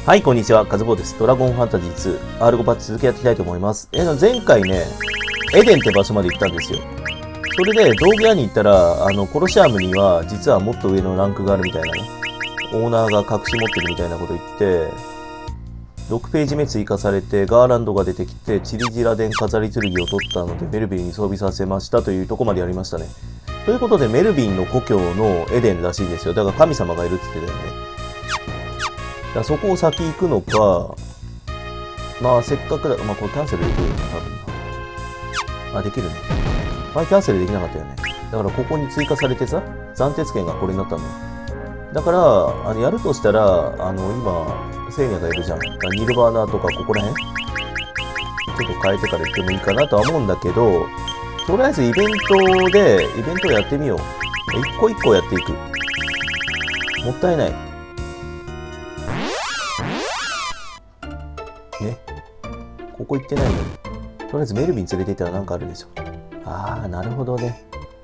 はい、こんにちは。カズボーです。ドラゴンファンタジー2、R5 パッチ続きやっていきたいと思います。前回ね、エデンって場所まで行ったんですよ。それで、道具屋に行ったら、コロシアムには、実はもっと上のランクがあるみたいなね。オーナーが隠し持ってるみたいなこと言って、6ページ目追加されて、ガーランドが出てきて、チリジラ伝飾り剣を取ったので、メルビンに装備させましたというとこまでやりましたね。ということで、メルビンの故郷のエデンらしいんですよ。だから神様がいるって言ってたよね。だからそこを先行くのか、まあせっかくだ、まあこれキャンセルできるよな、多分な。あ、できるね。前キャンセルできなかったよね。だからここに追加されてさ、暫定権がこれになったのよ。だから、やるとしたら、今、セーニャがいるじゃん。ニルバーナとかここら辺ちょっと変えてから行ってもいいかなとは思うんだけど、とりあえずイベントやってみよう。一個一個やっていく。もったいない。ね。ここ行ってないのに。とりあえずメルビン連れて行ったらなんかあるでしょ。ああ、なるほどね。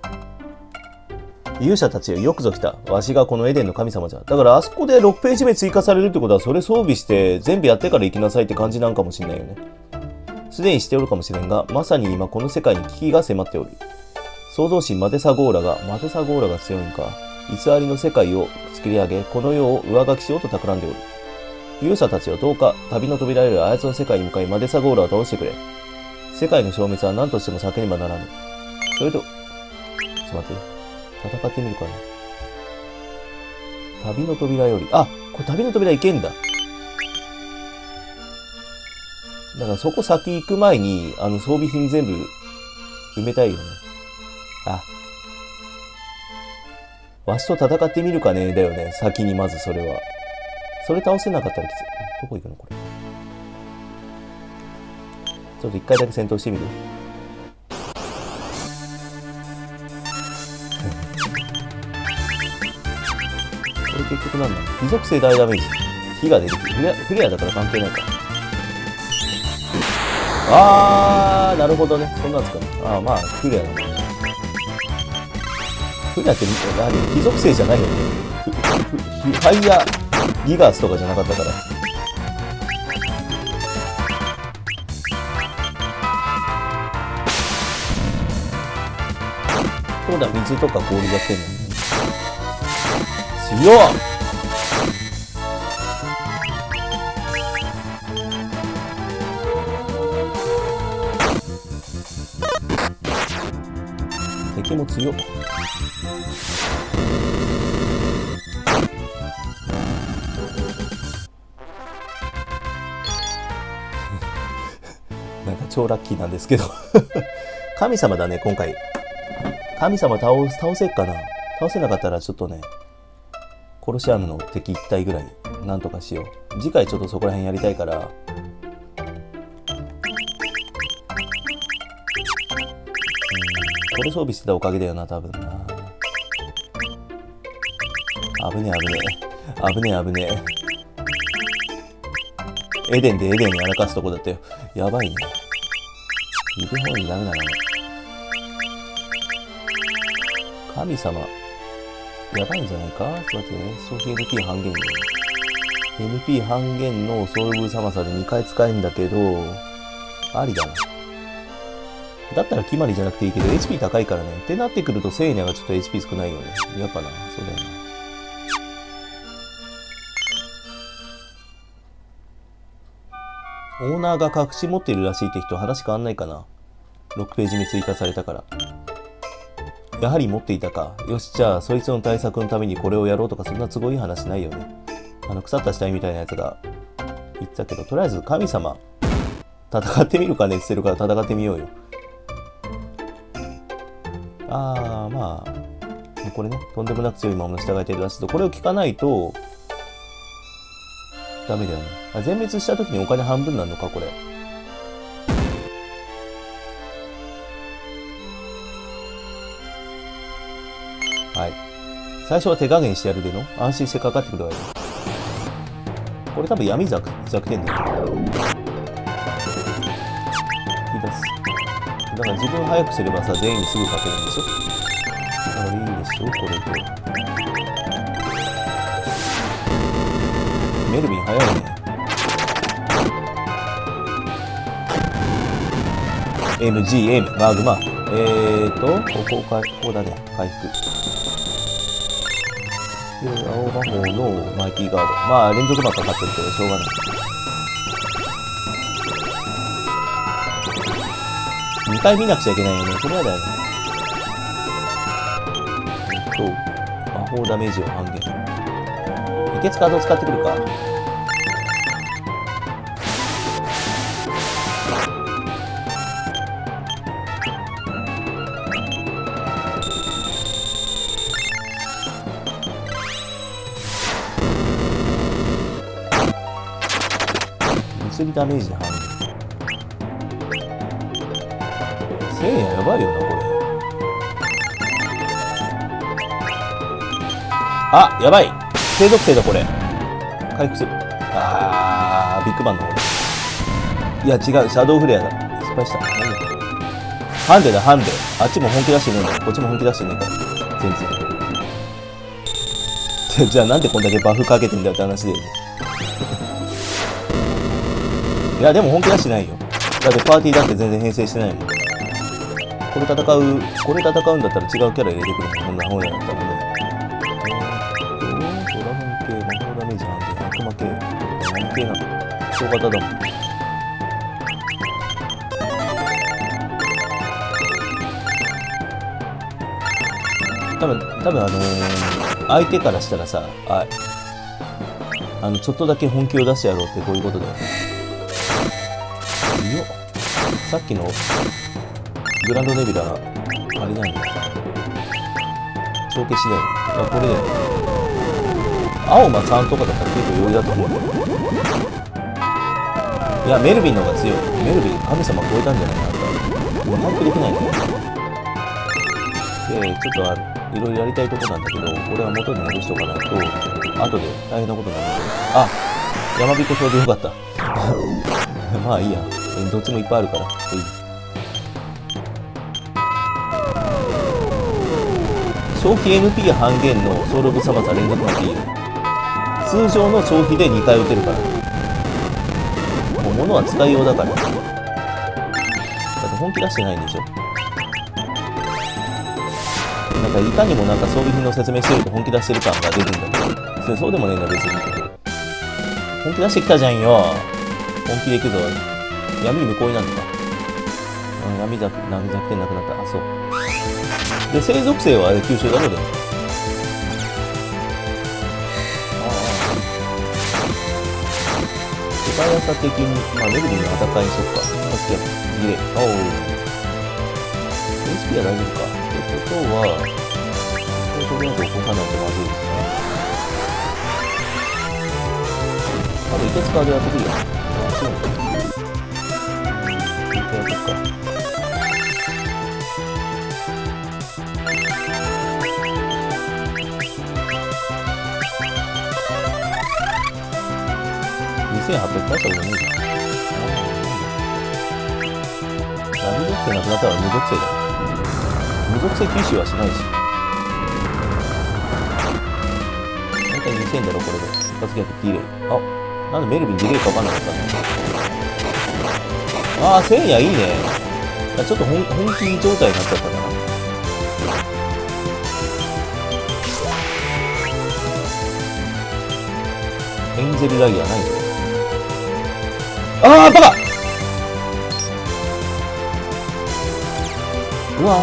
勇者たちよ、よくぞ来た。わしがこのエデンの神様じゃ。だからあそこで6ページ目追加されるってことは、それ装備して全部やってから行きなさいって感じなんかもしれないよね。すでにしておるかもしれんが、まさに今この世界に危機が迫っておる。創造神マテサゴーラが強いんか。偽りの世界を作り上げ、この世を上書きしようと企んでおる。勇者たちを10日、旅の扉よりあやつの世界に向かいマテサゴーラを倒してくれ。世界の消滅は何としても避けねばならぬ。それと、ちょっと待って。戦ってみるかな。旅の扉より、あ、これ旅の扉行けんだ。だからそこ先行く前に、装備品全部埋めたいよね。あ。わしと戦ってみるかねだよね。先にまずそれは。それ倒せなかったらきつい。どこ行くのこれ。ちょっと一回だけ戦闘してみる。これ結局なんだろう。火属性大ダメージ。火が出てくる。フレアだから関係ないか。あー、なるほどね。そんなんですかね。あー、まあ、フレアだもんね。フレアって火属性じゃないよね。ファイヤー。ギガースとかじゃなかったから。そうだ、水とか氷が来てんのね。強っ！敵も強っ。なんか超ラッキーなんですけど神様だね、今回。神様倒せっかな。倒せなかったらちょっとね、コロシアムの敵1体ぐらいなんとかしよう。次回ちょっとそこら辺やりたいから。これ装備してたおかげだよな、多分な。危ねえ。エデンでエデンにやらかすとこだったよ。やばいね。指本にダメだな。神様。やばいんじゃないか？ちょっと待ってね。消費 NP 半減よ。NP 半減の遭遇寒さで2回使えんだけど、ありだな。だったら決まりじゃなくていいけど、HP 高いからね。ってなってくると、セーニャがちょっと HP 少ないよね。やっぱな。そうだよな。オーナーが隠し持っているらしいって人、話変わんないかな。6ページ目追加されたから。やはり持っていたか。よし、じゃあ、そいつの対策のためにこれをやろうとか、そんな都合いい話ないよね。腐った死体みたいなやつが言ってたけど、とりあえず神様、戦ってみるかねって言ってるから戦ってみようよ。まあ、これね、とんでもなく強い魔物に従えてるらしいと、これを聞かないと、ダメだよね。全滅した時にお金半分なのか、これ。はい。最初は手加減してやるでの。安心してかかってくるわよ。これ多分闇弱点だよ。引き出す。だから自分早くすればさ、全員にすぐかけるんでしょ。だからいいでしょ、これで。メルビン早いね。 MGM、マグマ。ここだね。回復。で、青魔法のマイティガード。まあ、連続マップかかってるけど、しょうがない。2回見なくちゃいけないよね。それはだよね。魔法ダメージを半減。輸血カードを使ってくるか。物理ダメージ半減。1000円やばいよな、これ。あ、やばい。継続性だ、これ。回復する。あー、ビッグバンの方だ。いや、違う。シャドウフレアだ。失敗した。何だこれ。ハンデだ、ハンデ。あっちも本気出してねえんだ。こっちも本気出してねえから。全然。じゃあなんでこんだけバフかけてんだよって話で。いや、でも本気出してないよ。だってパーティーだって全然編成してないもん。これ戦うんだったら違うキャラ入れてくるもん。こんな本屋だったらね。ドラゴン系、魔法ダメージ半減、悪魔系、何系なの？小型だもん。多分相手からしたらさ、ちょっとだけ本気を出してやろうってこういうことだよね。よっ。さっきのグランドネビュラ、あれなんだ。帳消しだよね。あ、これだよね。青魔3とかだったら結構余裕だと思うんだよ。いや、メルビンの方が強い。メルビン、神様超えたんじゃないかな。もう回復できないんだよ。で、ちょっといろいろやりたいとこなんだけど、これは元に戻しておかないと、後で大変なことになるので。あ、山彦症でよかった。まあいいや。どっちもいっぱいあるから。消費 MP 半減のソウル・オブ・サバザ連続マッチいいよ。通常の消費で2回打てるから。もう物は使いようだから。だって本気出してないんでしょ。なんかいかにもなんか装備品の説明してると本気出してる感が出るんだけど、そうでもねえんだ別に。本気出してきたじゃんよ。本気でいくぞ。闇無効になるのか。闇弱点なくなった。あ、そう。で、生属性はあれ吸収だろうで。世界朝的に、まあ、メルビンの戦いにしよっか。助けやリレー。おう。HP は大丈夫か。ってことは、とりあえず起こさないとまずいですね。あと、いけつカードやってくるよ。あ、そうなんだ。やってっか。2800回したことないじゃん。ダメ属性なくなったら無属性だ。無属性吸収はしないし。大体2000だろ、これで。一発逆ディレイ。あ、なんでメルビンディレイか分かんなかったね。ああ、1000やいいね。ちょっと本気状態になっちゃったかな。エンゼルライヤーないぞ。ああ、バカ！うわ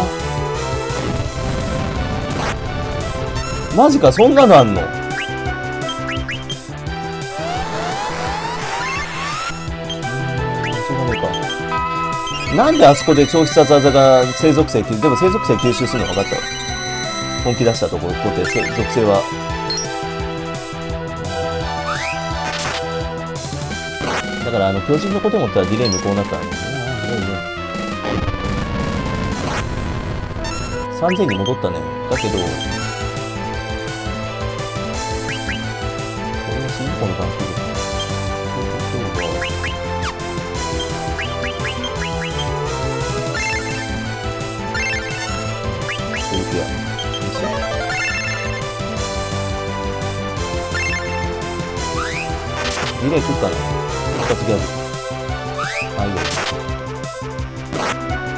マジか、そんなのあんの？しょうがねえか。なんであそこで超必殺技が生属性でも生属性吸収するの分かったわ。本気出したところ、こうやって属性は。だから巨人のこと思ったらディレイ無効になったんですね。3000に戻ったね。だけど、これは新コの関係です。そういう気や。ディレイ食ったね。一発ギャグ。あ、いいよ。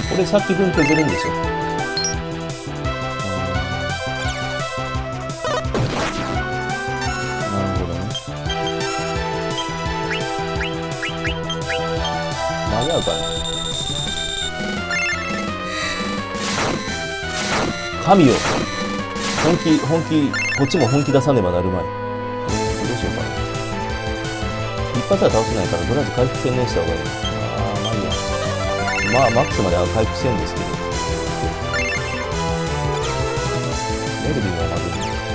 これさっき分削るんでしょ。なるほどね。間に合うかな。神よ、本気、こっちも本気出さねばなるまい。どうしようかな。一発は倒せないから、とりあえず回復専念した方がいい。まあいいや。まあ、マックスまでは回復してるんですけど。メルビンはまずい。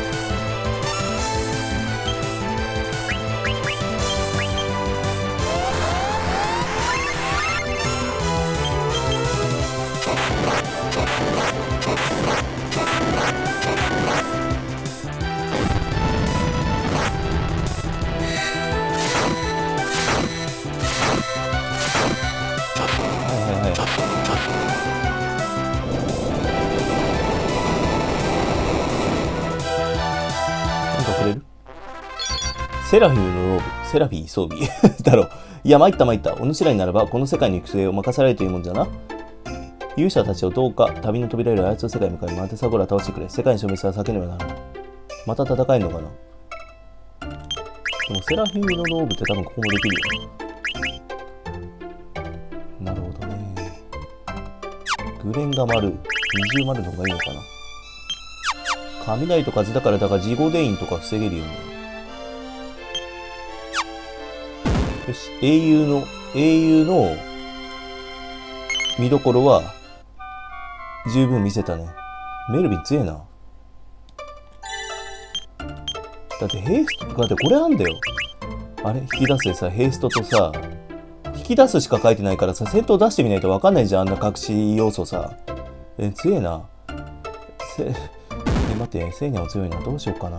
セラフィムのローブ、セラフィー装備だろう。いや、参った。お主らにならば、この世界の行く末を任されるというもんじゃな。勇者たちをどうか旅の扉より操る世界に向かい、マテサゴラを倒してくれ。世界の消滅は避けねばならない。また戦えるのかな。でも、セラフィムのローブって多分ここもできるよ。なるほどね。グレンガ丸、二重丸の方がいいのかな。雷と風だから、自己デインとか防げるよね。よし、英雄の見どころは十分見せたね。メルビン強えな。だってヘイストとかってこれあんだよ。あれ引き出すでさ、ヘイストとさ、引き出すしか書いてないからさ、戦闘出してみないとわかんないじゃん、あんな隠し要素さ。強えな。待って、セイニャも強いな。どうしようかな。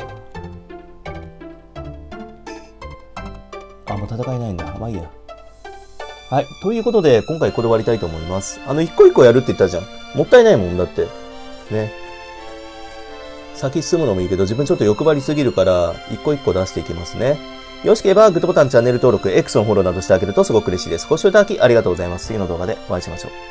もう戦えないんだ。まあいいや。はい。ということで、今回これ終わりたいと思います。一個一個やるって言ったじゃん。もったいないもんだって。ね。先進むのもいいけど、自分ちょっと欲張りすぎるから、一個一個出していきますね。よろしければ、グッドボタン、チャンネル登録、X のフォローなどしてあげるとすごく嬉しいです。ご視聴いただきありがとうございます。次の動画でお会いしましょう。